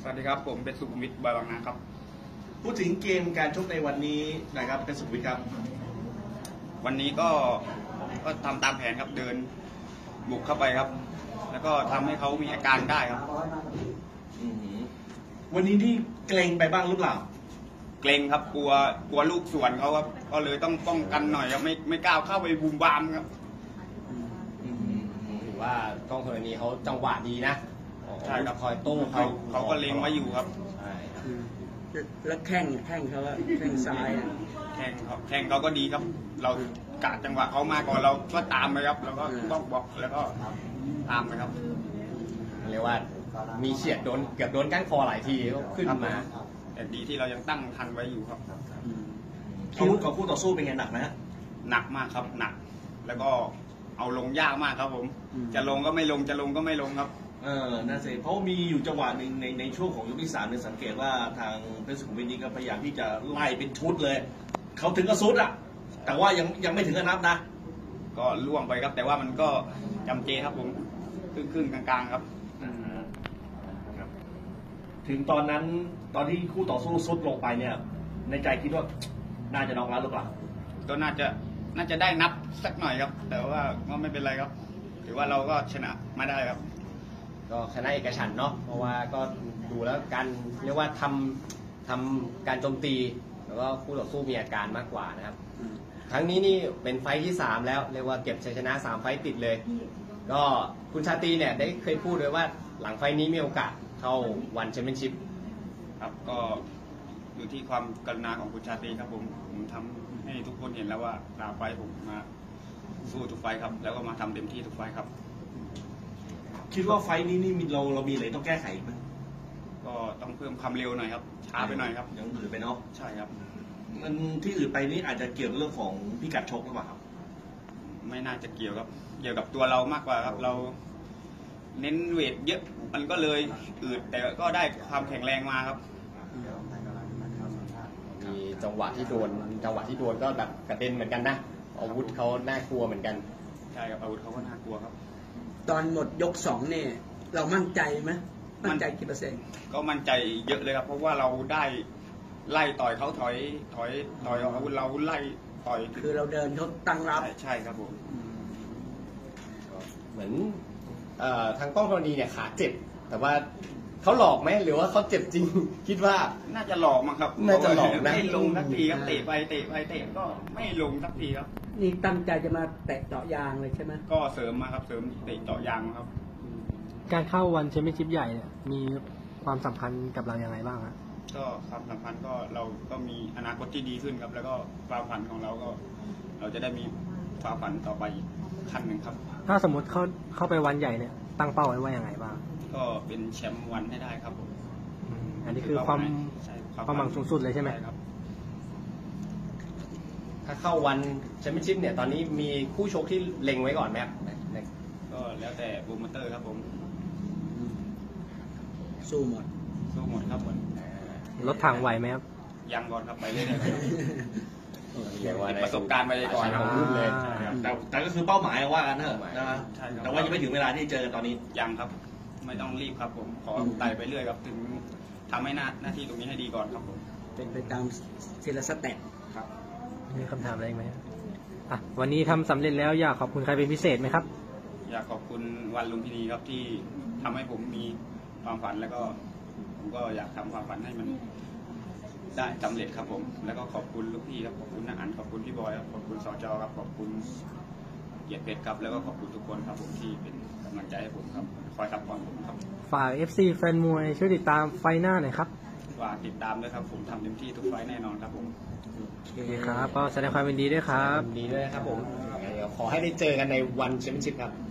สวัสดีครับผมเป็นสุขุมวิทบอยบางนาครับพูดถึงเกมการชกในวันนี้นะครับเป็นสุขุมวิทครับวันนี้ก็ทำตามแผนครับเดินบุกเข้าไปครับแล้วก็ทำให้เขามีอาการได้ครับวันนี้ที่เกรงไปบ้างหรือเปล่าเกรงครับกลัวลูกสวนเขาครับก็เลยต้องป้องกันหน่อยครับไม่กล้าเข้าไปบูมบามครับถือว่ากล้องธรณีเขาจังหวะดีนะใช่ครับคอยโต้เขาก็เล็งไว้อยู่ครับใช่แล้วแข้งเขาว่าแข้งซ้ายแข่งเขาก็ดีครับ เรากะจังหวะเขามาก่อนเราก็ตามไปครับแล้วก็บอกแล้วก็ตามไปครับเรียกว่ามีเฉียดเกือบโดนก้านคอหลายทีก็ขึ้นมาแต่ดีที่เรายังตั้งทันไว้อยู่ครับอาวุธของคู่ต่อสู้เป็นไงหนักไหมฮะหนักมากครับหนักแล้วก็เอาลงยากมากครับผมจะลงก็ไม่ลงจะลงก็ไม่ลงครับน่าเสียเพราะมีอยู่จังหวะหนึ่งในช่วงของยกที่3เนี่ยสังเกตว่าทางเพชรสุขุมวิทนี้ก็พยายามที่จะไล่เป็นชุดเลยเขาถึงกับซุดอ่ะแต่ว่ายังไม่ถึงกับนับนะก็ล่วงไปครับแต่ว่ามันก็จำเจครับผมครึ่งกลางๆครับถึงตอนนั้นตอนที่คู่ต่อสู้ซุดลงไปเนี่ยในใจคิดว่าน่าจะน็อกแล้วหรือเปล่าก็น่าจะได้นับสักหน่อยครับแต่ว่าก็ไม่เป็นไรครับถือว่าเราก็ชนะมาได้ครับก็ชนะเอกฉันท์เนาะเพราะว่าก็ดูแล้วการเรียกว่าทำการโจมตีแล้วก็คู่ต่อสู้มีอาการมากกว่านะครับครั้งนี้นี่เป็นไฟที่3แล้วเรียกว่าเก็บชัยชนะ3ไฟติดเลยก็คุณชาตรีเนี่ยได้เคยพูดไว้ว่าหลังไฟนี้มีโอกาสเข้าวันแชมเปี้ยนชิพครับก็อยู่ที่ความกรุณาของคุณชาตรีครับผมทำให้ทุกคนเห็นแล้วว่าลาไฟผมมาสู้ทุกไฟครับแล้วก็มาทำเต็มที่ทุกไฟครับคิดว่าไฟนี้นี่เรามีอะไรต้องแก้ไขไหมก็ต้องเพิ่มความเร็วหน่อยครับช้าไปหน่อยครับยังอื่นไปเนาะใช่ครับมันที่อื่นไปนี่อาจจะเกี่ยวกับเรื่องของพิกัดชกหรือเปล่าครับไม่น่าจะเกี่ยวครับเกี่ยวกับตัวเรามากกว่าครับเราเน้นเวทเยอะมันก็เลยอืดแต่ก็ได้ความแข็งแรงมาครับมีจังหวะที่โดนก็แบบกระเด็นเหมือนกันนะอาวุธเขาน่ากลัวเหมือนกันใช่ครับอาวุธเขาก็น่ากลัวครับตอนหมดยก2เนี่ยเรามั่นใจไหมมั่นใจกี่เปอร์เซ็นต์ก็มั่นใจเยอะเลยครับเพราะว่าเราได้ไล่ต่อยเขาถอยอาวุธเราไล่ต่อยคือเราเดินเขาตั้งรับใช่ครับผมเหมือนทางกล้องธรณีเนี่ยขาเจ็บแต่ว่าเขาหลอกไหมหรือว่าเขาเจ็บจริงคิดว่าน่าจะหลอกมั้งครับน่าจะหลอกนะไม่ลงสักทีครับเตะไปเตะก็ไม่ลงสักทีครับนี่ตั้งใจจะมาเตะเจาะยางเลยใช่ไหมก็เสริมมาครับเสริมเตะเจาะยางครับการเข้าวันแชมเปี้ยนชิพใหญ่เนี่ยมีความสำคัญกับเราอย่างไรบ้างครับก็ความสำคัญก็เราก็มีอนาคตที่ดีขึ้นครับแล้วก็ความฝันของเราก็เราจะได้มีความฝันต่อไปอีกขั้นหนึ่งครับถ้าสมมติเข้าไปวันใหญ่เนี่ยตั้งเป้าไว้ว่าอย่างไรบ้างก็เป็นแชมป์วันให้ได้ครับผมอันนี้คือความหวังสูงสุดเลยใช่ไหมครับถ้าเข้าวันแชมเปี้ยนชิพเนี่ยตอนนี้มีคู่ชกที่เล็งไว้ก่อนไหมครับก็แล้วแต่โปรโมเตอร์ครับผมสู้หมดครับผมรถถังไหวไหมครับยังก่อนครับไปเรื่อยๆประสบการณ์ไปก่อนของรุ่นเลยแต่ก็คือเป้าหมายว่ากันเถอะนะแต่ว่ายังไม่ถึงเวลาที่เจอตอนนี้ยังครับไม่ต้องรีบครับผมขอไต่ไปเรื่อยครับถึงทำให้หน้าที่ตรงนี้ให้ดีก่อนครับผมเป็นไปตามทีละสเต็ปครับมีคำถามอะไรไหมวันนี้ทำสำเร็จแล้วอยากขอบคุณใครเป็นพิเศษไหมครับอยากขอบคุณวันลุมพินีครับที่ทำให้ผมมีความฝันแล้วก็ผมก็อยากทำความฝันให้มันได้สำเร็จครับผมแล้วก็ขอบคุณลูกพี่ครับขอบคุณนักอันขอบคุณพี่บอยครับขอบคุณสจครับขอบคุณเกียรติเพชรครับแล้วก็ขอบคุณทุกคนครับผมที่เป็นกำลังใจให้ผมครับคอยซัพพอร์ตผมครับฝาก FC แฟนมวยช่วยติดตามไฟหน้าหน่อยครับฝากติดตามด้วยครับผมทำเต็มที่ทุกไฟแน่นอนครับผมโอเคครับก็แสดงความยินดีด้วยครับยินดีด้วยครับผมขอให้ได้เจอกันในวันแชมเปี้ยนชิพครับ